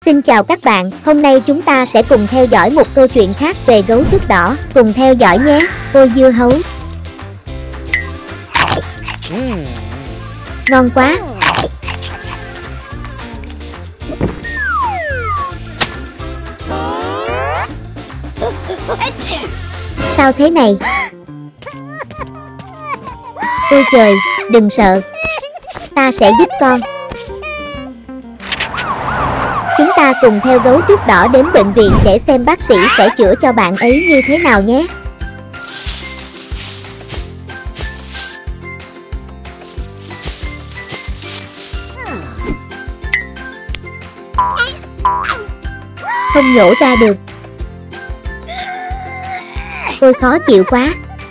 Xin chào các bạn, hôm nay chúng ta sẽ cùng theo dõi một câu chuyện khác về gấu trúc đỏ. Cùng theo dõi nhé, cô dưa hấu. Ngon quá. Sao thế này? Ôi trời, đừng sợ. Ta sẽ giúp con. Chúng ta cùng theo gấu trúc đỏ đến bệnh viện để xem bác sĩ sẽ chữa cho bạn ấy như thế nào nhé. Không nhổ ra được. Ôi khó chịu quá.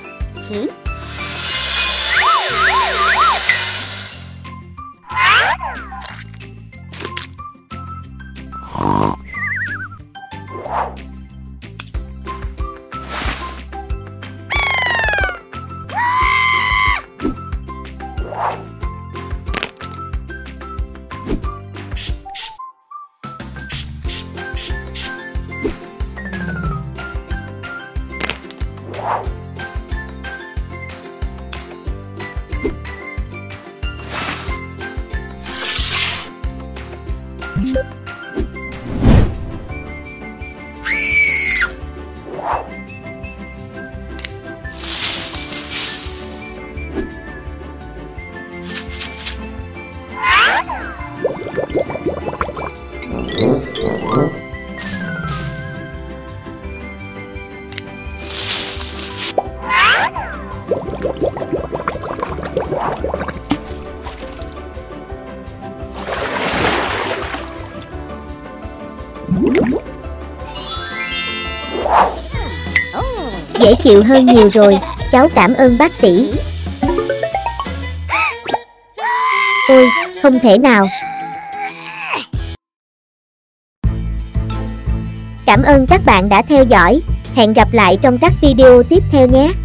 Dễ chịu hơn nhiều rồi, cháu cảm ơn bác sĩ. Ôi, không thể nào. Cảm ơn các bạn đã theo dõi, hẹn gặp lại trong các video tiếp theo nhé.